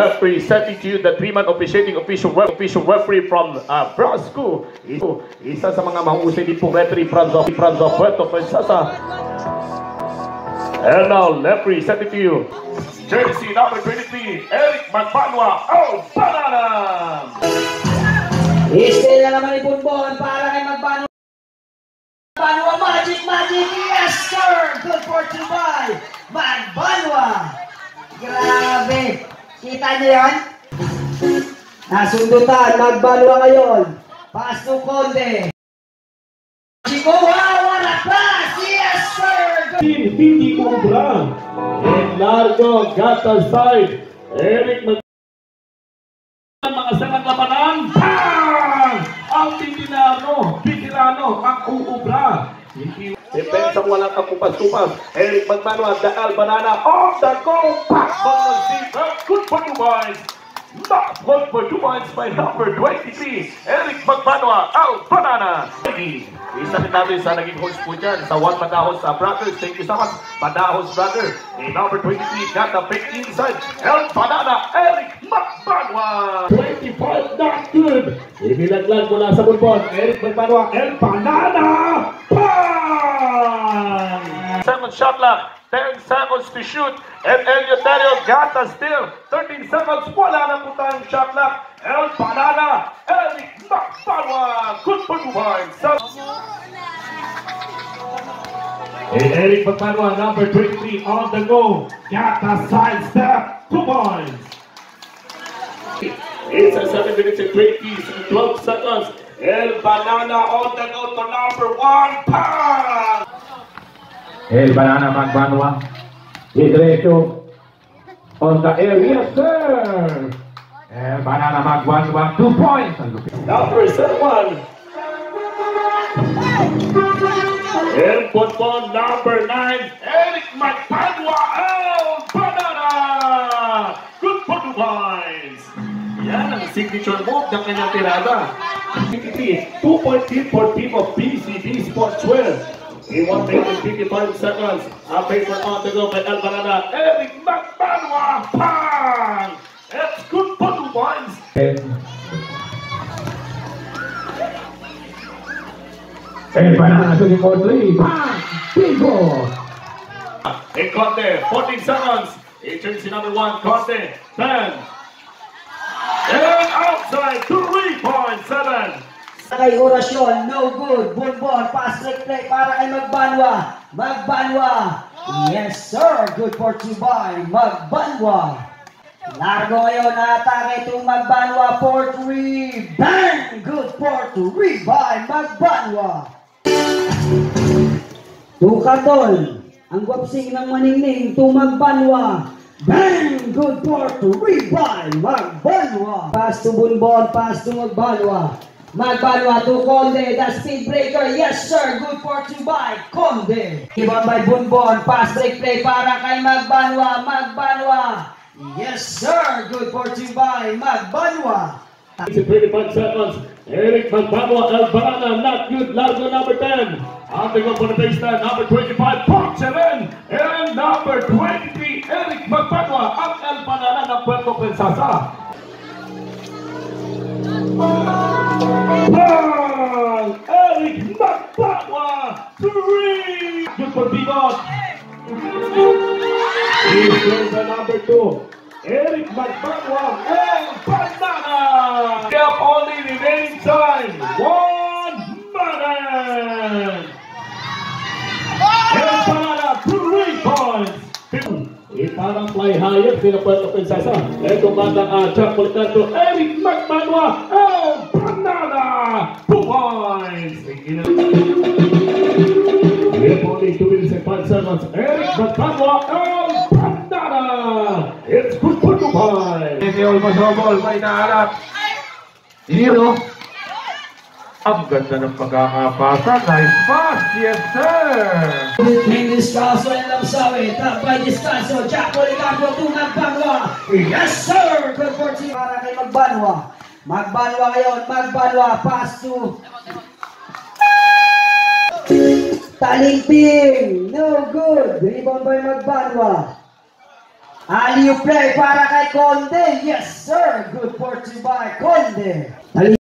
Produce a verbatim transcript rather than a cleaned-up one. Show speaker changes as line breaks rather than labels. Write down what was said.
Presenting to you the three-man officiating official ref, official referee from uh, Brasco. Isa sa mga mahusay din pong referee from the from the Puerto Princesa. And now, referee presenting to you jersey number twenty-three, Eric Magbanwa. Oh, banana!
Istay na naman ni Bunbon para kay Magbanwa. Magbanwa, magic, magic, yes sir! Good for two by Magbanwa. Grabe! Kita niyo yan? Nasundutan, Magbanwa ngayon. Pass to Conde. Chico, wow, what a pass! Yes sir!
Hindi mo brang. And Largo got the side. Eric Magbanwa. Mga sangang labanan. Bang! Ang Pitilano, Pitilano, ang uubra. Depensa walang kakupas-kupas. Eric Magbanwa, the El Banana on the go. Back on the seat. Good for two points. Not good for two points by number twenty-three. Eric Magbanwa, El Banana. Isa rin natin sa naging host po dyan sa One Padahos uh, Brothers. Thank you so much, Padahos Brother. And number twenty-three got the fake inside. El Banana, Eric Magbanwa. twenty-five, not good. Inilaglag mula sa bulbon. Eric Magbanwa, El Banana. Bang! Second shot clock. ten seconds to shoot. And Eleuterio got the steal. thirteen seconds. Wala na po tayong shot clock. El Banana, Eric Magbanwa. Good for two points. And Eric Magbanwa, number twenty-three on the go. Got the side step. Two points. It's a seven minutes and twenty, twelve seconds. El Banana on the go to number one. Bang!
El Banana Magbanwa. Diretso on the area, sir. El Banana Magbanwa, two points.
Number seven. El Bonbon, number nine. Eric Magbanwa. El Banana. Good for two points. Yan ang signature move ng kanyang tirada. two-point lead for team of B C B Sportswear. In one minute and fifty-five seconds, a paper on the go by El Banana. Eric Magbanwa. Bang! It's good for two points.
El Banana shooting for three. Bang! Bingo!
In Conte, fourteen seconds. It turns to number one, Conte. ten. And outside, three point seven.
Kay Orasyon, no good. Bunbon, pass break play para kay Magbanwa. Magbanwa. Yes sir, good for two by Magbanwa. Largo ngayon na atake itong Magbanwa for three. Bang! Good for three by Magbanwa. Tukatol. Ang gwapsing ng maningning to Magbanwa. Bang! Good for three by Magbanwa. Pass to Bunbon, pass to Magbanwa. Magbanwa to Conde, the speed breaker, yes sir, good for two by Conde. Ibon by Bunbon, pass break play para kay Magbanwa, Magbanwa. Yes sir, good for two by Magbanwa.
twenty-five seconds, Eric Magbanwa, El Banana, not good, Largo number ten. On the go for the baseline, number twenty-five, Pop seven. And number twenty-three, Eric Magbanwa, ang El Banana ng Puerto Princesa. Bang! Eric Magbanwa, three! Good for Bigos. He's the number two. Eric Magbanwa, El Banana. We have only remaining time. One minute. El Banana, three points. Eh, parang fly higher sila Puerto Princesa. Ito bandang uh, Jack Policardo, Eric Magbanwa, El Banana, two points. We have only two minutes and five seconds. Eric Magbanwa, El Banana. It's good for two points.
Ito yung masobol, may naharap. Zero. Ang ganda ng pagkakapasa. Nice pass. Yes, sir.
Between Descalzo and Lamsawi, top by Descalzo, Jack Policardo to Magbanwa. Yes sir, good for two para kay Magbanwa. Magbanwa ngayon, Magbanwa, pass to Talingping, no good. Rebound by Magbanwa. Aliu play para kay Conde. Yes, sir. Good fortune by Conde.